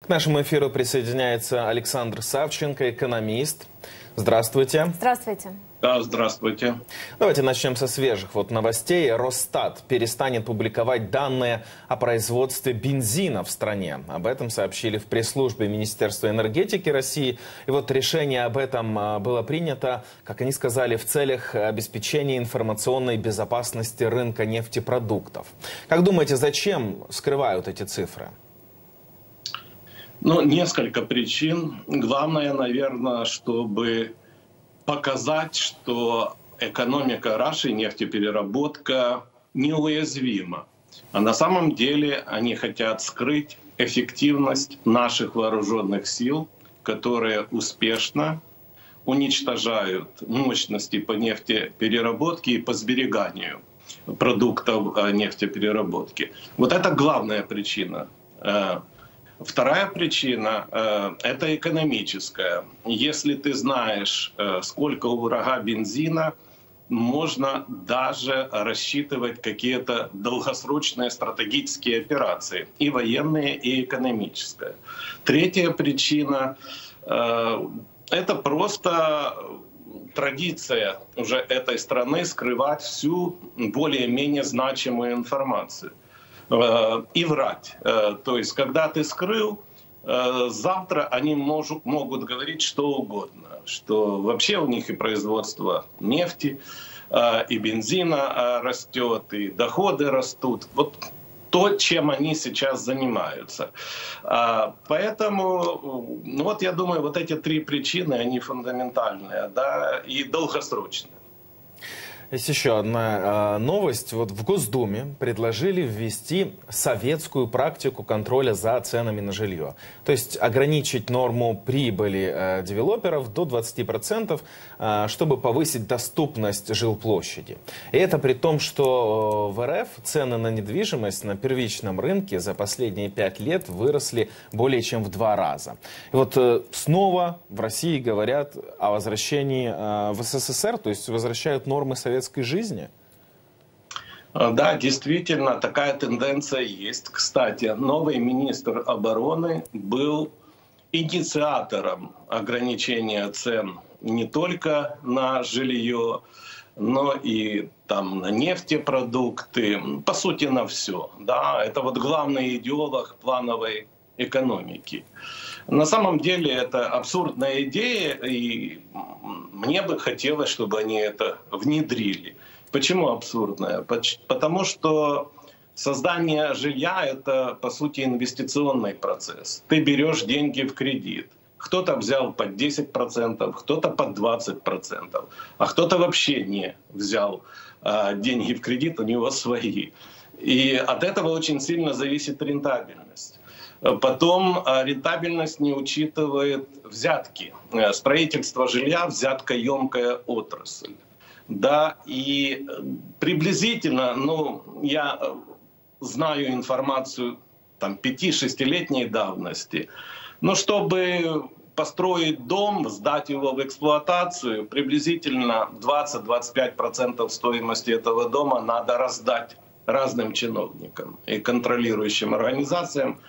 К нашему эфиру присоединяется Александр Савченко, экономист. Здравствуйте. Здравствуйте. Да, здравствуйте. Давайте начнем со свежих новостей. Росстат перестанет публиковать данные о производстве бензина в стране. Об этом сообщили в пресс-службе Министерства энергетики России. И решение об этом было принято, как они сказали, в целях обеспечения информационной безопасности рынка нефтепродуктов. Как думаете, зачем скрывают эти цифры? Несколько причин. Главное, наверное, чтобы показать, что экономика Раши, нефтепереработка, неуязвима. А на самом деле они хотят скрыть эффективность наших вооруженных сил, которые успешно уничтожают мощности по нефтепереработке и по сбереганию продуктов нефтепереработки. Это главная причина. Вторая причина – это экономическая. Если ты знаешь, сколько у врага бензина, можно даже рассчитывать какие-то долгосрочные стратегические операции, и военные, и экономические. Третья причина – это просто традиция уже этой страны скрывать всю более-менее значимую информацию. И врать. То есть, когда ты скрыл, завтра они могут говорить что угодно. Что вообще у них и производство нефти, и бензина растет, и доходы растут. То, чем они сейчас занимаются. Поэтому, я думаю, эти три причины, они фундаментальные, да, и долгосрочные. Есть еще одна новость. В Госдуме предложили ввести советскую практику контроля за ценами на жилье. То есть ограничить норму прибыли девелоперов до 20%, чтобы повысить доступность жилплощади. И это при том, что в РФ цены на недвижимость на первичном рынке за последние 5 лет выросли более чем в 2 раза. И снова в России говорят о возвращении в СССР, то есть возвращают нормы советской жизни? Да, действительно, такая тенденция есть. Кстати, новый министр обороны был инициатором ограничения цен не только на жилье, но и на нефтепродукты, по сути, на все. Да? Это главный идеолог плановой экономики. На самом деле это абсурдная идея, и мне бы хотелось, чтобы они это внедрили. Почему абсурдная? Потому что создание жилья — это, по сути, инвестиционный процесс. Ты берешь деньги в кредит. Кто-то взял под 10%, кто-то под 20%, а кто-то вообще не взял деньги в кредит, у него свои. И от этого очень сильно зависит рентабельность. Потом рентабельность не учитывает взятки. Строительство жилья — взяткоемкая отрасль. Да, и приблизительно, я знаю информацию 5-6-летней давности, чтобы построить дом, сдать его в эксплуатацию, приблизительно 20-25% стоимости этого дома надо раздать разным чиновникам и контролирующим организациям.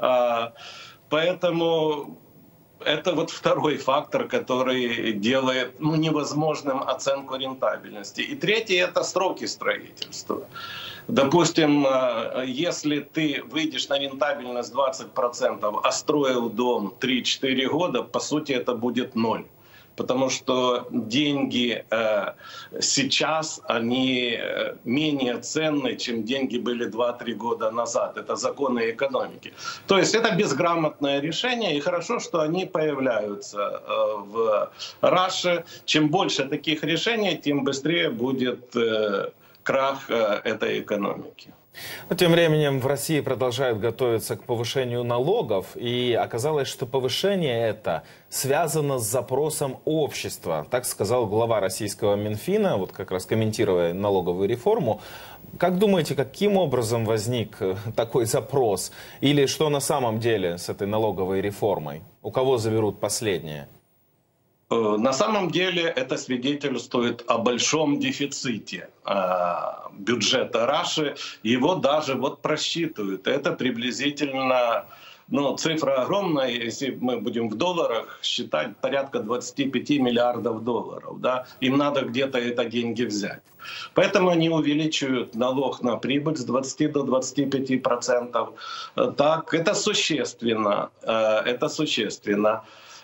Поэтому это второй фактор, который делает невозможным оценку рентабельности. И третий — это сроки строительства. Допустим, если ты выйдешь на рентабельность 20%, а строил дом 3-4 года, по сути это будет 0. Потому что деньги сейчас, они менее ценны, чем деньги были 2-3 года назад. Это законы экономики. То есть это безграмотное решение, и хорошо, что они появляются в Раше. Чем больше таких решений, тем быстрее будет крах этой экономики. Тем временем в России продолжают готовиться к повышению налогов, и оказалось, что повышение это связано с запросом общества. Так сказал глава российского Минфина, как раз комментируя налоговую реформу. Как думаете, каким образом возник такой запрос? Или что на самом деле с этой налоговой реформой? У кого заберут последнее? На самом деле это свидетельствует о большом дефиците бюджета Раши. Его даже просчитывают. Это приблизительно но цифра огромная, если мы будем в долларах считать, порядка 25 миллиардов долларов. Да? Им надо где-то это деньги взять. Поэтому они увеличивают налог на прибыль с 20 до 25%. Так, это существенно. Это существенно.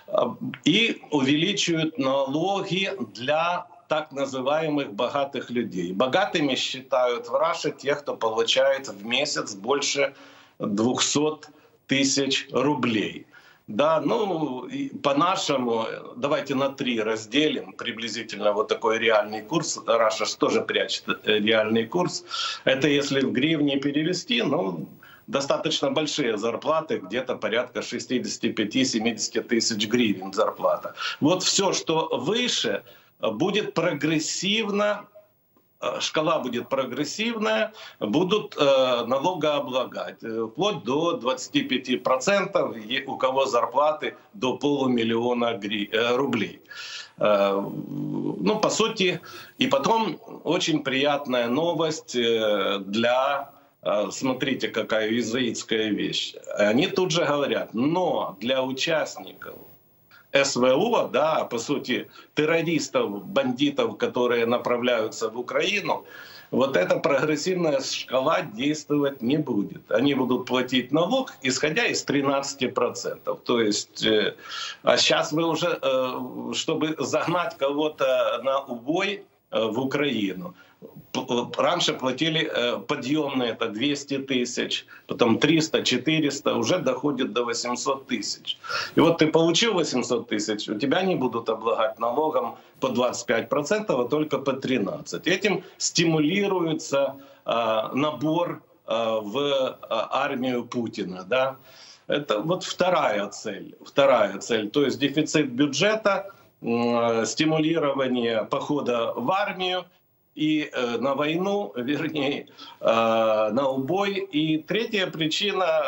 И увеличивают налоги для так называемых богатых людей. Богатыми считают в Раше тех, кто получает в месяц больше 200 тысяч рублей. Да, ну, по-нашему, давайте на 3 разделим приблизительно вот такой реальный курс. Раша тоже прячет реальный курс. Это если в гривне перевести, ну, достаточно большие зарплаты, где-то порядка 65-70 тысяч гривен зарплата. Вот все, что выше, будет прогрессивно, шкала будет прогрессивная, будут налогооблагать вплоть до 25%, у кого зарплаты до 500 000 рублей. Ну, по сути, и потом очень приятная новость для... Смотрите, какая иезуитская вещь. Они тут же говорят, но для участников СВО, да, по сути, террористов, бандитов, которые направляются в Украину, вот эта прогрессивная шкала действовать не будет. Они будут платить налог, исходя из 13%. То есть, а сейчас вы уже, чтобы загнать кого-то на убой в Украину, раньше платили подъемные, это 200 тысяч, потом 300, 400, уже доходит до 800 тысяч. И вот ты получил 800 тысяч, у тебя не будут облагать налогом по 25%, а только по 13%. Этим стимулируется набор в армию Путина. Да? Это вот вторая цель. То есть дефицит бюджета, стимулирование похода в армию, и на войну, вернее, на убой. И третья причина,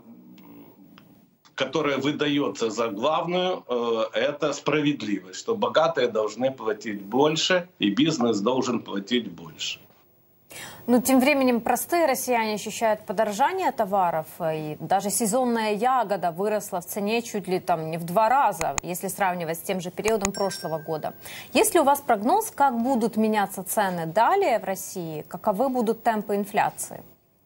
которая выдается за главную, это справедливость, что богатые должны платить больше, и бизнес должен платить больше. Но тем временем простые россияне ощущают подорожание товаров, и даже сезонная ягода выросла в цене чуть ли там не в 2 раза, если сравнивать с тем же периодом прошлого года. Есть ли у вас прогноз, как будут меняться цены далее в России, каковы будут темпы инфляции?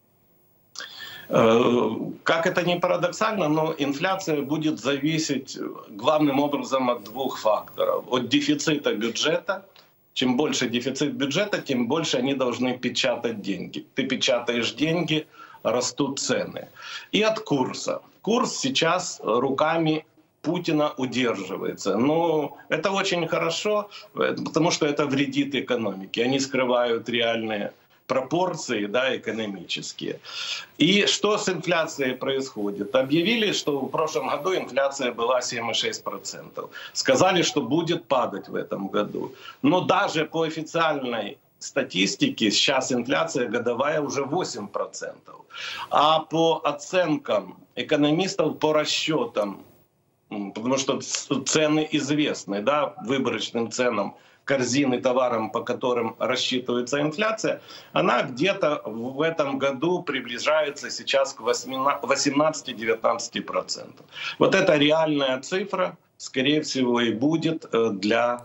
Как это ни парадоксально, но инфляция будет зависеть главным образом от 2 факторов. От дефицита бюджета. Чем больше дефицит бюджета, тем больше они должны печатать деньги. Ты печатаешь деньги, растут цены. И от курса. Курс сейчас руками Путина удерживается. Но это очень хорошо, потому что это вредит экономике. Они скрывают реальные пропорции, да, экономические. И что с инфляцией происходит? Объявили, что в прошлом году инфляция была 7,6%. Сказали, что будет падать в этом году. Но даже по официальной статистике сейчас инфляция годовая уже 8%. А по оценкам экономистов, по расчетам, потому что цены известны, да, выборочным ценам, корзины товарам, по которым рассчитывается инфляция, она где-то в этом году приближается сейчас к 18-19%. Вот это реальная цифра, скорее всего, и будет для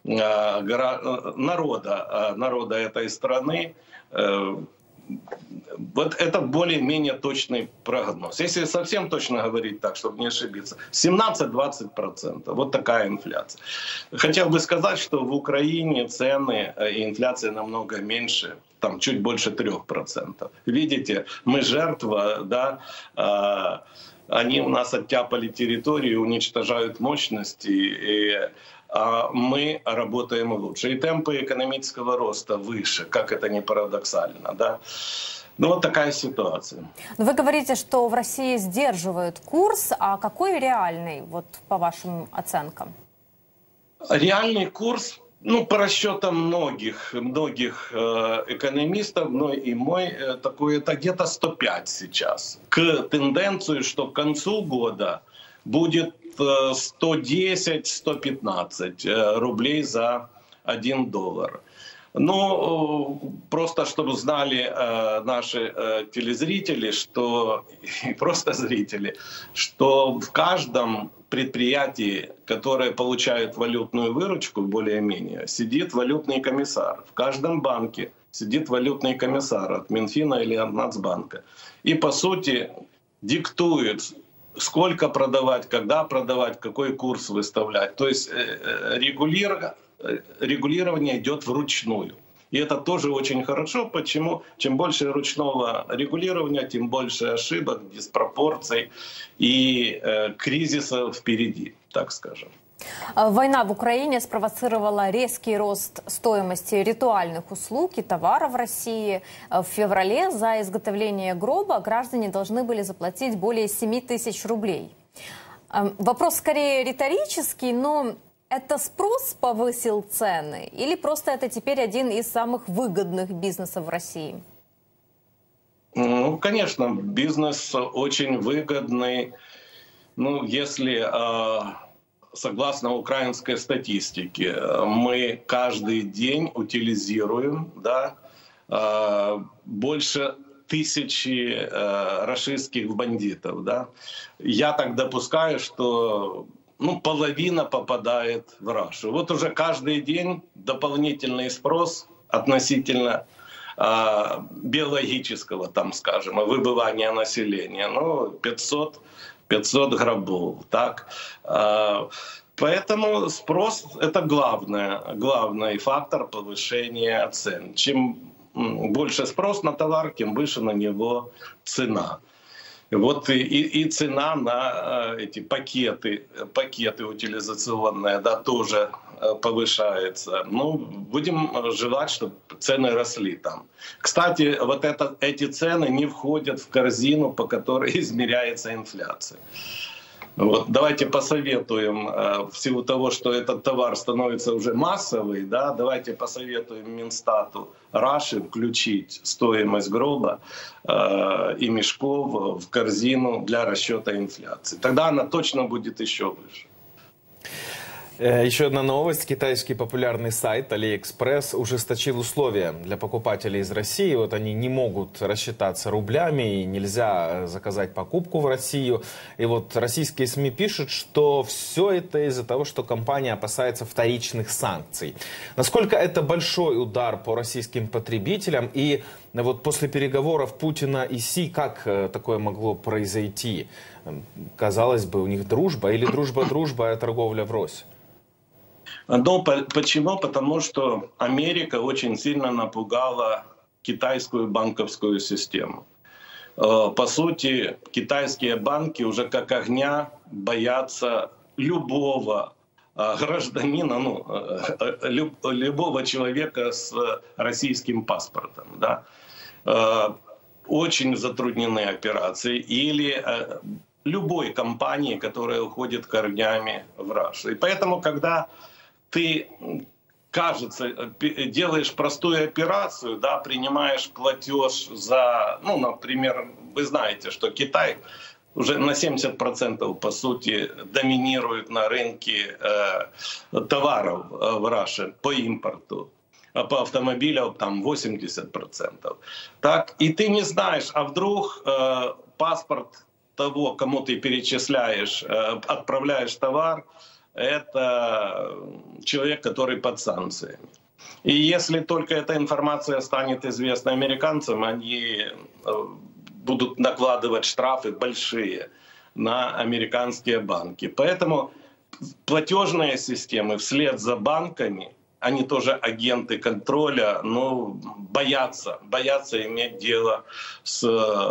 народа этой страны. Вот это более-менее точный прогноз. Если совсем точно говорить так, чтобы не ошибиться, 17-20%. Вот такая инфляция. Хотел бы сказать, что в Украине цены и инфляция намного меньше, там чуть больше 3%. Видите, мы жертва, да, они у нас оттяпали территорию, уничтожают мощности, и мы работаем лучше. И темпы экономического роста выше, как это ни парадоксально. Да? Ну вот такая ситуация. Вы говорите, что в России сдерживают курс, а какой реальный, вот по вашим оценкам? Реальный курс, ну по расчетам многих экономистов, но и мой такой, это где-то 105 сейчас. К тенденции, что к концу года будет 110-115 рублей за $1. Ну, просто чтобы знали наши телезрители, что и просто зрители, что в каждом предприятии, которое получает валютную выручку более-менее, сидит валютный комиссар. В каждом банке сидит валютный комиссар от Минфина или от Нацбанка. И, по сути, диктует, сколько продавать, когда продавать, какой курс выставлять. То есть регулирование идет вручную. И это тоже очень хорошо. Почему? Чем больше ручного регулирования, тем больше ошибок, диспропорций и кризисов впереди, так скажем. Война в Украине спровоцировала резкий рост стоимости ритуальных услуг и товаров в России. В феврале за изготовление гроба граждане должны были заплатить более 7 тысяч рублей. Вопрос скорее риторический, но это спрос повысил цены или просто это теперь один из самых выгодных бизнесов в России? Ну, конечно, бизнес очень выгодный. Ну, если... Согласно украинской статистике, мы каждый день утилизируем, да, больше 1000 рашистских бандитов. Да. Я так допускаю, что половина попадает в Рашу. Вот уже каждый день дополнительный спрос относительно биологического, там, скажем, выбывания населения. 500 гробов, так. Поэтому спрос — это главный фактор повышения цен. Чем больше спрос на товар, тем выше на него цена. Вот и цена на эти пакеты утилизационные, да, тоже повышается. Ну, будем желать, чтобы цены росли там. Кстати, вот эти цены не входят в корзину, по которой измеряется инфляция. Вот, давайте посоветуем, в силу того, что этот товар становится уже массовый, да, давайте посоветуем Минстату Раши включить стоимость гроба и мешков в корзину для расчета инфляции. Тогда она точно будет еще выше. Еще одна новость. Китайский популярный сайт AliExpress ужесточил условия для покупателей из России. Вот они не могут рассчитаться рублями, и нельзя заказать покупку в Россию. И вот российские СМИ пишут, что все это из-за того, что компания опасается вторичных санкций. Насколько это большой удар по российским потребителям? И вот после переговоров Путина и Си, как такое могло произойти? Казалось бы, у них дружба или дружба-дружба, а торговля врозь? Но почему? Потому что Америка очень сильно напугала китайскую банковскую систему. По сути, китайские банки уже как огня боятся любого гражданина, любого человека с российским паспортом. Да? Очень затруднены операции. Или любой компании, которая уходит корнями в Рашу. И поэтому, когда ты, кажется, делаешь простую операцию, да, принимаешь платеж за, например, вы знаете, что Китай уже на 70% по сути доминирует на рынке товаров в Раше по импорту, а по автомобилям там 80%. Так, и ты не знаешь, а вдруг паспорт того, кому ты перечисляешь, отправляешь товар, это человек, который под санкциями. И если только эта информация станет известна американцам, они будут накладывать штрафы большие на американские банки. Поэтому платежные системы вслед за банками, они тоже агенты контроля, боятся иметь дело с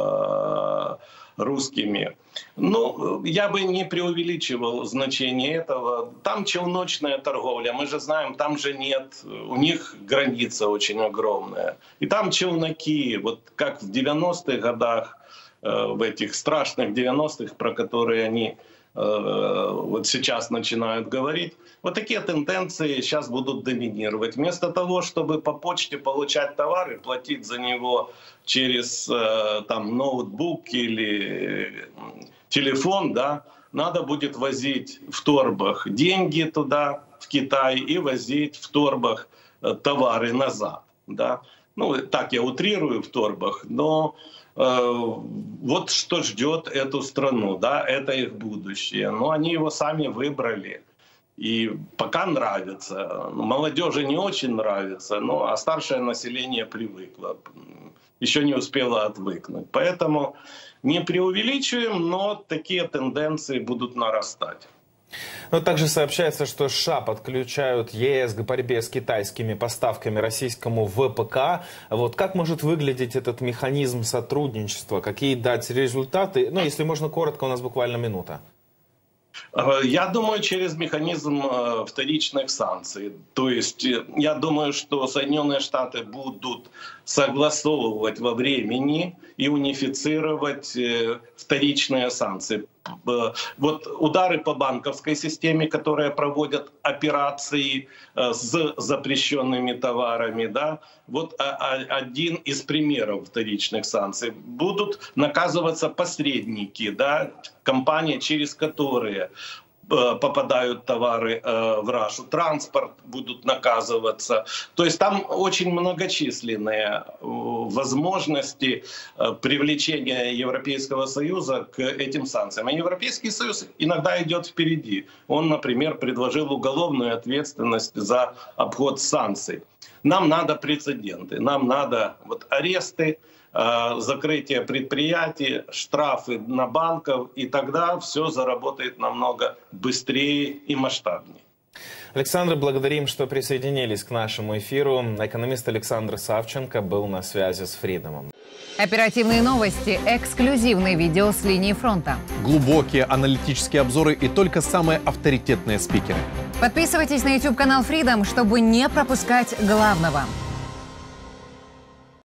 русскими. Я бы не преувеличивал значение этого. Там челночная торговля, мы же знаем, там же нет, у них граница очень огромная. И там челноки, вот как в 90-х годах, в этих страшных 90-х, про которые они вот сейчас начинают говорить, вот такие тенденции сейчас будут доминировать. Вместо того, чтобы по почте получать товар и платить за него через ноутбук или телефон, да, надо будет возить в торбах деньги туда, в Китай, и возить в торбах товары назад. Да? Ну, так я утрирую в торбах, но вот что ждет эту страну, да, это их будущее. Но они его сами выбрали. И пока нравится. Молодежи не очень нравится, а старшее население привыкло. Еще не успело отвыкнуть. Поэтому не преувеличиваем, но такие тенденции будут нарастать. Но также сообщается, что США подключают ЕС к борьбе с китайскими поставками российскому ВПК. Вот как может выглядеть этот механизм сотрудничества? Какие дать результаты? Ну, если можно коротко, у нас буквально минута. Я думаю, через механизм вторичных санкций. То есть я думаю, что Соединенные Штаты будут согласовывать во времени и унифицировать вторичные санкции. Вот удары по банковской системе, которые проводят операции с запрещенными товарами, да, вот один из примеров вторичных санкций. Будут наказываться посредники, да, компании, через которые попадают товары в Рашу, транспорт будут наказываться. То есть там очень многочисленные возможности привлечения Европейского Союза к этим санкциям. А Европейский Союз иногда идет впереди. Он, например, предложил уголовную ответственность за обход санкций. Нам надо прецеденты, нам надо аресты, закрытие предприятий, штрафы на банков, и тогда все заработает намного быстрее и масштабнее. Александр, благодарим, что присоединились к нашему эфиру. Экономист Александр Савченко был на связи с Фридомом. Оперативные новости, эксклюзивные видео с линии фронта. Глубокие аналитические обзоры и только самые авторитетные спикеры. Подписывайтесь на YouTube-канал Freedom, чтобы не пропускать главного.